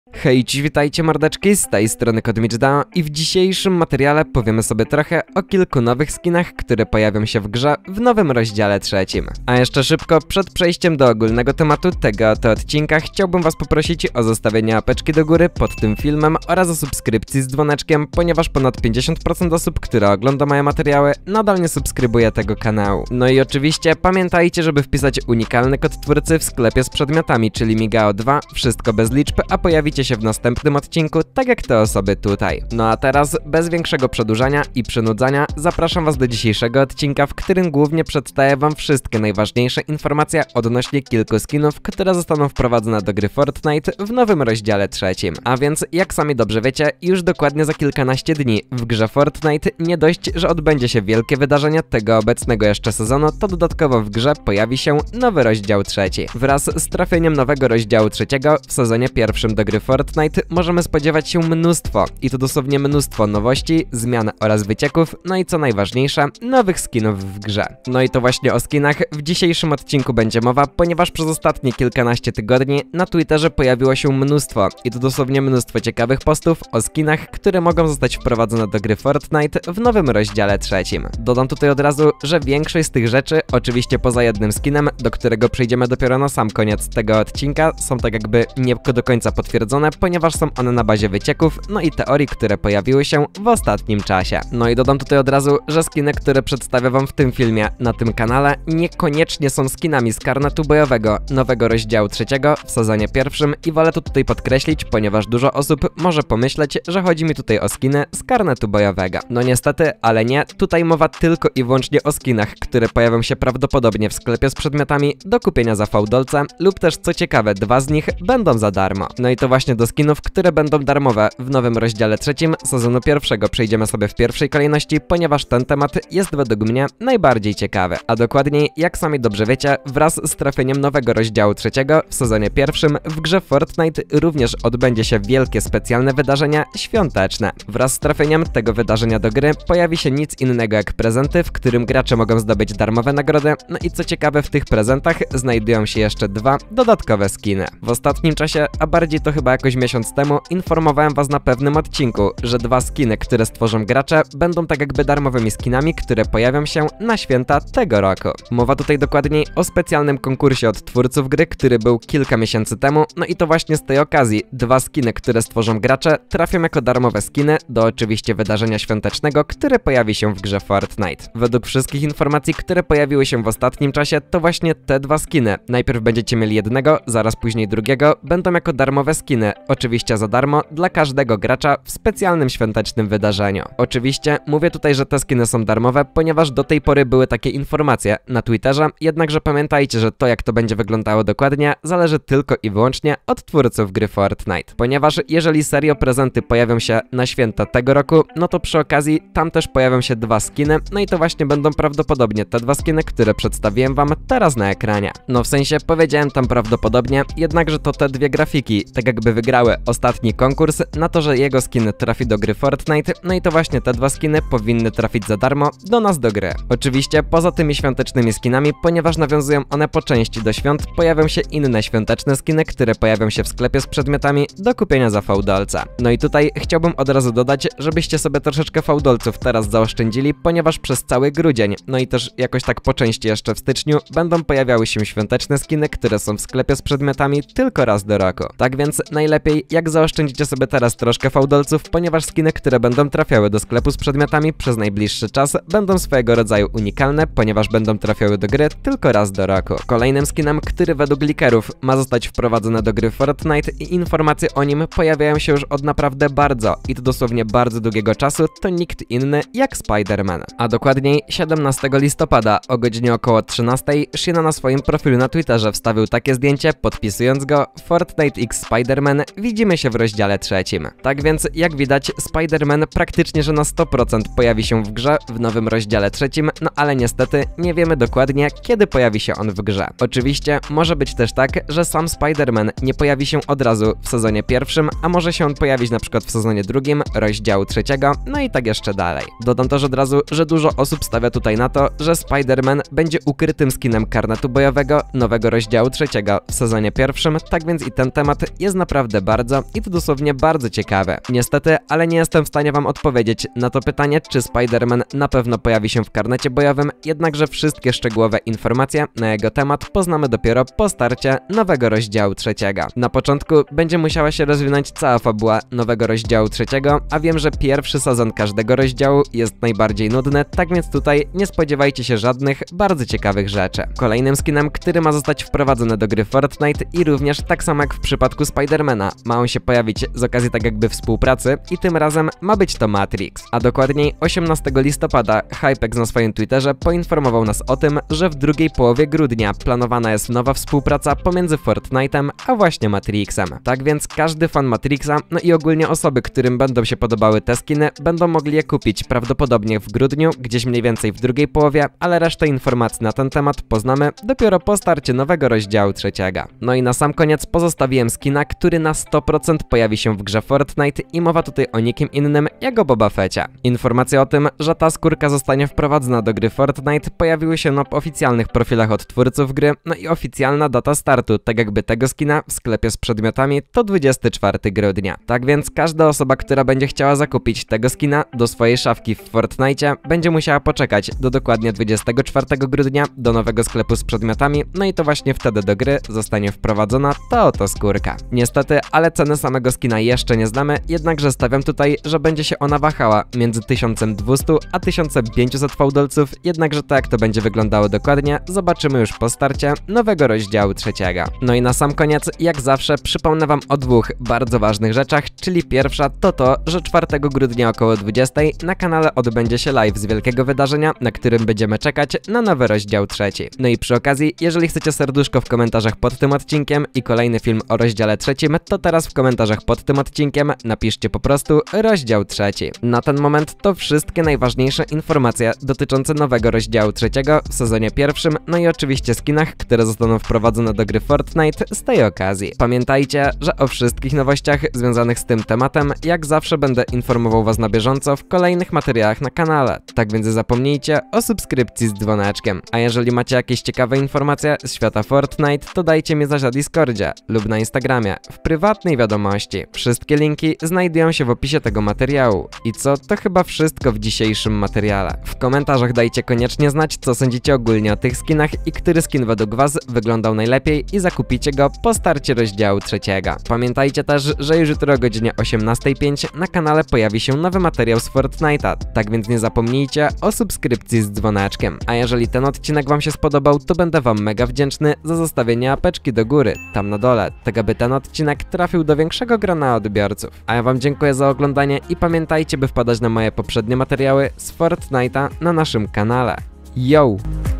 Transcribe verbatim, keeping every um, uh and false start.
Hej, cześć, witajcie mordeczki, z tej strony Kodmichdao i w dzisiejszym materiale powiemy sobie trochę o kilku nowych skinach, które pojawią się w grze w nowym rozdziale trzecim. A jeszcze szybko, przed przejściem do ogólnego tematu tego oto odcinka, chciałbym was poprosić o zostawienie łapeczki do góry pod tym filmem oraz o subskrypcji z dzwoneczkiem, ponieważ ponad pięćdziesiąt procent osób, które ogląda moje materiały, nadal nie subskrybuje tego kanału. No i oczywiście pamiętajcie, żeby wpisać unikalny kod twórcy w sklepie z przedmiotami, czyli Migao dwa, wszystko bez liczb, a pojawicie się w następnym odcinku, tak jak te osoby tutaj. No a teraz, bez większego przedłużania i przynudzania, zapraszam was do dzisiejszego odcinka, w którym głównie przedstawię wam wszystkie najważniejsze informacje odnośnie kilku skinów, które zostaną wprowadzone do gry Fortnite w nowym rozdziale trzecim. A więc, jak sami dobrze wiecie, już dokładnie za kilkanaście dni w grze Fortnite nie dość, że odbędzie się wielkie wydarzenie tego obecnego jeszcze sezonu, to dodatkowo w grze pojawi się nowy rozdział trzeci. Wraz z trafieniem nowego rozdziału trzeciego w sezonie pierwszym do gry Fortnite możemy spodziewać się mnóstwo, i to dosłownie mnóstwo nowości, zmian oraz wycieków, no i co najważniejsze, nowych skinów w grze. No i to właśnie o skinach w dzisiejszym odcinku będzie mowa, ponieważ przez ostatnie kilkanaście tygodni na Twitterze pojawiło się mnóstwo, i to dosłownie mnóstwo ciekawych postów o skinach, które mogą zostać wprowadzone do gry Fortnite w nowym rozdziale trzecim. Dodam tutaj od razu, że większość z tych rzeczy, oczywiście poza jednym skinem, do którego przejdziemy dopiero na sam koniec tego odcinka, są tak jakby nie do końca potwierdzone, ponieważ są one na bazie wycieków, no i teorii, które pojawiły się w ostatnim czasie. No i dodam tutaj od razu, że skiny, które przedstawię wam w tym filmie, na tym kanale, niekoniecznie są skinami z karnetu bojowego nowego rozdziału trzeciego w sezonie pierwszym i wolę to tutaj podkreślić, ponieważ dużo osób może pomyśleć, że chodzi mi tutaj o skiny z karnetu bojowego. No niestety, ale nie, tutaj mowa tylko i wyłącznie o skinach, które pojawią się prawdopodobnie w sklepie z przedmiotami do kupienia za fałdolce, lub też co ciekawe, dwa z nich będą za darmo. No i to właśnie do skinów, które będą darmowe w nowym rozdziale trzecim sezonu pierwszego przejdziemy sobie w pierwszej kolejności, ponieważ ten temat jest według mnie najbardziej ciekawy. A dokładniej, jak sami dobrze wiecie, wraz z trafieniem nowego rozdziału trzeciego w sezonie pierwszym w grze Fortnite również odbędzie się wielkie specjalne wydarzenie świąteczne. Wraz z trafieniem tego wydarzenia do gry pojawi się nic innego jak prezenty, w którym gracze mogą zdobyć darmowe nagrody, no i co ciekawe, w tych prezentach znajdują się jeszcze dwa dodatkowe skiny. W ostatnim czasie, a bardziej to chyba jakoś miesiąc temu, informowałem was na pewnym odcinku, że dwa skiny, które stworzą gracze, będą tak jakby darmowymi skinami, które pojawią się na święta tego roku. Mowa tutaj dokładniej o specjalnym konkursie od twórców gry, który był kilka miesięcy temu, no i to właśnie z tej okazji dwa skiny, które stworzą gracze, trafią jako darmowe skiny do oczywiście wydarzenia świątecznego, które pojawi się w grze Fortnite. Według wszystkich informacji, które pojawiły się w ostatnim czasie, to właśnie te dwa skiny. Najpierw będziecie mieli jednego, zaraz później drugiego, będą jako darmowe skiny, oczywiście za darmo dla każdego gracza w specjalnym świątecznym wydarzeniu. Oczywiście mówię tutaj, że te skiny są darmowe, ponieważ do tej pory były takie informacje na Twitterze, jednakże pamiętajcie, że to, jak to będzie wyglądało dokładnie, zależy tylko i wyłącznie od twórców gry Fortnite. Ponieważ jeżeli serio prezenty pojawią się na święta tego roku, no to przy okazji tam też pojawią się dwa skiny, no i to właśnie będą prawdopodobnie te dwa skiny, które przedstawiłem wam teraz na ekranie. No w sensie powiedziałem tam prawdopodobnie, jednakże to te dwie grafiki tak jakby wygrały ostatni konkurs na to, że jego skin trafi do gry Fortnite, no i to właśnie te dwa skiny powinny trafić za darmo do nas do gry. Oczywiście poza tymi świątecznymi skinami, ponieważ nawiązują one po części do świąt, pojawią się inne świąteczne skiny, które pojawią się w sklepie z przedmiotami do kupienia za fałdolce. No i tutaj chciałbym od razu dodać, żebyście sobie troszeczkę fałdolców teraz zaoszczędzili, ponieważ przez cały grudzień, no i też jakoś tak po części jeszcze w styczniu, będą pojawiały się świąteczne skiny, które są w sklepie z przedmiotami tylko raz do roku. Tak więc najlepiej, jak zaoszczędzicie sobie teraz troszkę fałdolców, ponieważ skiny, które będą trafiały do sklepu z przedmiotami przez najbliższy czas, będą swojego rodzaju unikalne, ponieważ będą trafiały do gry tylko raz do roku. Kolejnym skinem, który według leakerów ma zostać wprowadzony do gry Fortnite i informacje o nim pojawiają się już od naprawdę bardzo, i to dosłownie bardzo długiego czasu, to nikt inny jak Spider-Man. A dokładniej siedemnastego listopada o godzinie około trzynastej Sheena na swoim profilu na Twitterze wstawił takie zdjęcie, podpisując go Fortnite x Spider-Man, widzimy się w rozdziale trzecim. Tak więc, jak widać, Spider-Man praktycznie, że na sto procent pojawi się w grze w nowym rozdziale trzecim, no ale niestety nie wiemy dokładnie, kiedy pojawi się on w grze. Oczywiście może być też tak, że sam Spider-Man nie pojawi się od razu w sezonie pierwszym, a może się on pojawić na przykład w sezonie drugim, rozdziału trzeciego, no i tak jeszcze dalej. Dodam też od razu, że dużo osób stawia tutaj na to, że Spider-Man będzie ukrytym skinem karnetu bojowego nowego rozdziału trzeciego w sezonie pierwszym, tak więc i ten temat jest na naprawdę bardzo i to dosłownie bardzo ciekawe. Niestety, ale nie jestem w stanie wam odpowiedzieć na to pytanie, czy Spider-Man na pewno pojawi się w karnecie bojowym, jednakże wszystkie szczegółowe informacje na jego temat poznamy dopiero po starcie nowego rozdziału trzeciego. Na początku będzie musiała się rozwinąć cała fabuła nowego rozdziału trzeciego, a wiem, że pierwszy sezon każdego rozdziału jest najbardziej nudny, tak więc tutaj nie spodziewajcie się żadnych bardzo ciekawych rzeczy. Kolejnym skinem, który ma zostać wprowadzony do gry Fortnite i również tak samo jak w przypadku Spidermana, ma on się pojawić z okazji tak jakby współpracy i tym razem ma być to Matrix. A dokładniej osiemnastego listopada Hypex na swoim Twitterze poinformował nas o tym, że w drugiej połowie grudnia planowana jest nowa współpraca pomiędzy Fortnite'em a właśnie Matrixem. Tak więc każdy fan Matrixa, no i ogólnie osoby, którym będą się podobały te skiny, będą mogli je kupić prawdopodobnie w grudniu, gdzieś mniej więcej w drugiej połowie, ale resztę informacji na ten temat poznamy dopiero po starcie nowego rozdziału trzeciego. No i na sam koniec pozostawiłem skina, który na sto procent pojawi się w grze Fortnite i mowa tutaj o nikim innym jak o Boba Fetcie. Informacje o tym, że ta skórka zostanie wprowadzona do gry Fortnite pojawiły się na oficjalnych profilach od twórców gry, no i oficjalna data startu, tak jakby tego skina w sklepie z przedmiotami to dwudziestego czwartego grudnia. Tak więc każda osoba, która będzie chciała zakupić tego skina do swojej szafki w Fortnite, będzie musiała poczekać do dokładnie dwudziestego czwartego grudnia do nowego sklepu z przedmiotami, no i to właśnie wtedy do gry zostanie wprowadzona ta oto skórka. Niestety, ale ceny samego skina jeszcze nie znamy, jednakże stawiam tutaj, że będzie się ona wahała między tysiąc dwieście a tysiąc pięćset fałdolców, jednakże to jak to będzie wyglądało dokładnie, zobaczymy już po starcie nowego rozdziału trzeciego. No i na sam koniec, jak zawsze, przypomnę wam o dwóch bardzo ważnych rzeczach, czyli pierwsza to to, że czwartego grudnia około dwudziestej na kanale odbędzie się live z wielkiego wydarzenia, na którym będziemy czekać na nowy rozdział trzeci. No i przy okazji, jeżeli chcecie serduszko w komentarzach pod tym odcinkiem i kolejny film o rozdziale trzecim, to teraz w komentarzach pod tym odcinkiem napiszcie po prostu rozdział trzeci. Na ten moment to wszystkie najważniejsze informacje dotyczące nowego rozdziału trzeciego w sezonie pierwszym, no i oczywiście skinach, które zostaną wprowadzone do gry Fortnite z tej okazji. Pamiętajcie, że o wszystkich nowościach związanych z tym tematem jak zawsze będę informował was na bieżąco w kolejnych materiałach na kanale, tak więc nie zapomnijcie o subskrypcji z dzwoneczkiem. A jeżeli macie jakieś ciekawe informacje z świata Fortnite, to dajcie mi znać na Discordzie lub na Instagramie w prywatnej wiadomości. Wszystkie linki znajdują się w opisie tego materiału. I co, to chyba wszystko w dzisiejszym materiale. W komentarzach dajcie koniecznie znać, co sądzicie ogólnie o tych skinach i który skin według was wyglądał najlepiej i zakupicie go po starcie rozdziału trzeciego. Pamiętajcie też, że już jutro o godzinie osiemnastej pięć na kanale pojawi się nowy materiał z Fortnite'a, tak więc nie zapomnijcie o subskrypcji z dzwoneczkiem. A jeżeli ten odcinek wam się spodobał, to będę wam mega wdzięczny za zostawienie apeczki do góry, tam na dole, tak aby ten odcinek trafił do większego grona odbiorców. A ja wam dziękuję za oglądanie i pamiętajcie, by wpadać na moje poprzednie materiały z Fortnite'a na naszym kanale. Yo!